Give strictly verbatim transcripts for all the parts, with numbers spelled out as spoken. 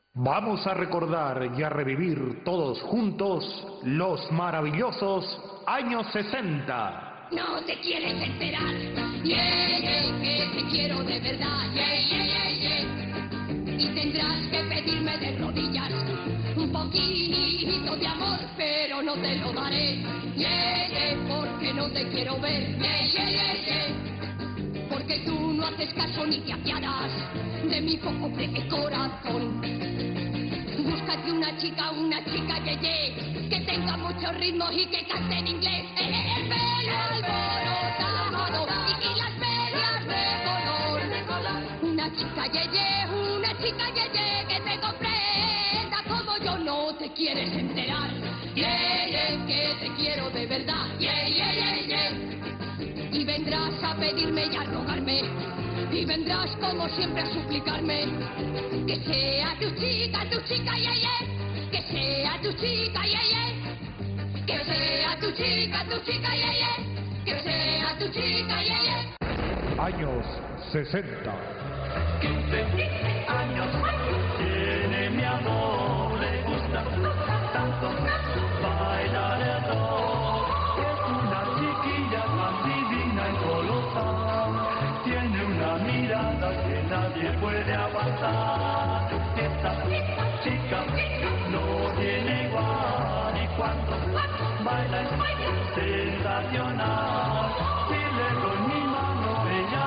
Vamos a recordar y a revivir todos juntos los maravillosos años sesenta. No te quieres enterar, yeah, yeah, que te quiero de verdad, yeah, yeah, yeah, yeah. Y tendrás que pedirme de rodillas un poquito de amor, pero no te lo daré, yeah, yeah, porque no te quiero ver, yeah, yeah, yeah, yeah. Porque tú no haces caso ni te apiadas de mi pobre corazón. Búscate una chica, una chica yeye, que tenga muchos ritmos y que cante en inglés. El pelo alborotado y, y las medias de color. Una chica yeye, una chica yeye, que te comprenda como yo. No te quieres enterar, yeah, yeah, que te quiero de verdad, yeah, yeah, yeah, yeah. Y vendrás a pedirme y a rogarme, y vendrás como siempre a suplicarme, que sea tu chica, tu chica, yeah, yeah. Que sea tu chica, yeah, yeah. Que sea tu chica, tu chica, yeah, yeah. Que sea tu chica, yeah, yeah. Años sesenta. quince años tiene mi amor, le gusta tanto bailar el rock. Es una chiquilla tan divina y colosal, tiene una mirada que nadie puede aguantar. Esta chica no tiene igual y cuando baila es sensacional. Si le doy mi mano ella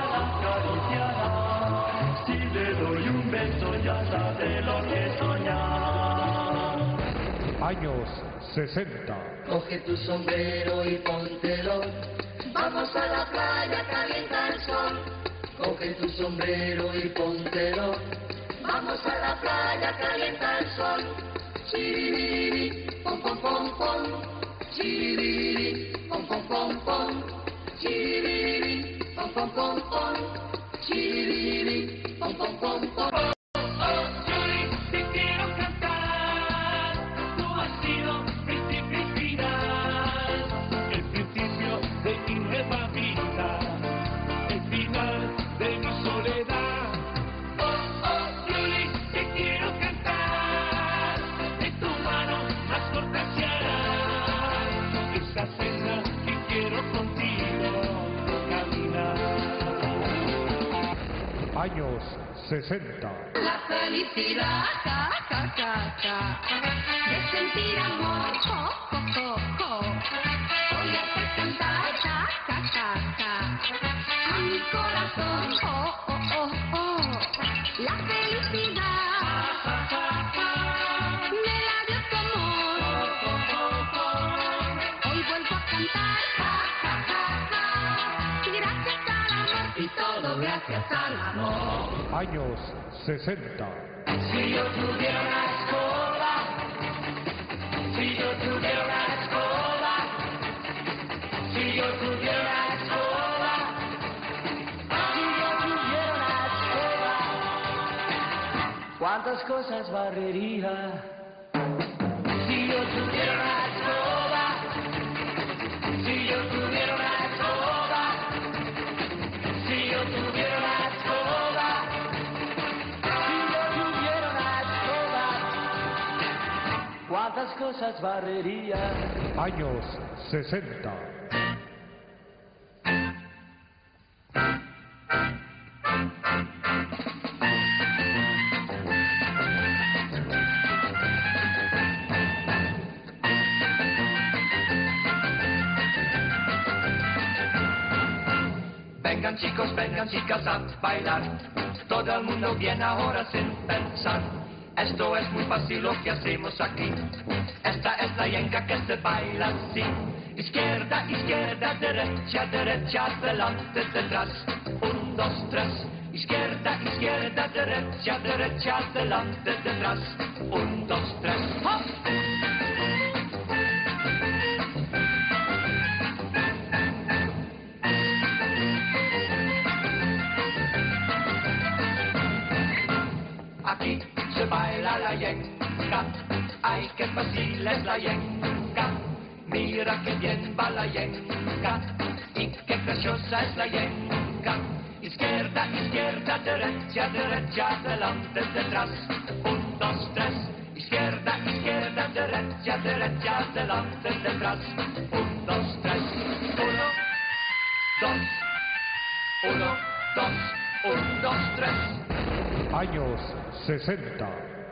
la acariciará, si le doy un beso ya sabe lo que soñar. Años sesenta. Coge tu sombrero y póntelo, vamos a la playa, calienta el sol. Coge tu sombrero y póntelo, vamos a la playa, calienta el sol. Chiribiri, pom pom pom pom, chiribiri, pom pom pom pom, chiribiri, pom pom pom pom, chiribiri, pom pom pom pom. Años sesenta. La felicidad, ca, ca, ca, ca, de sentir amor, co, co, co, co. Voy a hacer cantar, ca, ca, ca, ca, a mi corazón, oh, oh, oh, oh. La felicidad me la dio tu amor. Hoy vuelvo a cantar, ca, ca, ca, ca, gracias al amor y todo gracias al amor. Años sesenta. Si yo tuviera una escoba, si yo tuviera una escoba, si yo tuviera una escoba, si yo tuviera una escoba, ¿cuántas cosas barrería? Si yo tuviera una escoba, si yo tuviera una escoba, si yo tuviera una escoba. ¿Cuántas cosas barrería? Años sesenta. Vengan chicos, vengan chicas a bailar, todo el mundo viene ahora sin pensar. Esto es muy fácil lo que hacemos aquí. Esta es la yenga que se baila así. Izquierda, izquierda, derecha, derecha, adelante, detrás. Un, dos, tres. Izquierda, izquierda, derecha, derecha, adelante, detrás. Un, dos, tres. ¡Hop! Aquí se baila la yenga, ay qué fácil es la yenga, mira qué bien va la yenga, y qué graciosa es la yenga. Izquierda, izquierda, derecha, derecha, adelante, detrás, un, dos, tres. derecha, derecha, adelante, detrás. Un, dos, tres. Uno, dos. Uno, dos. Un, dos, tres. Años sesenta.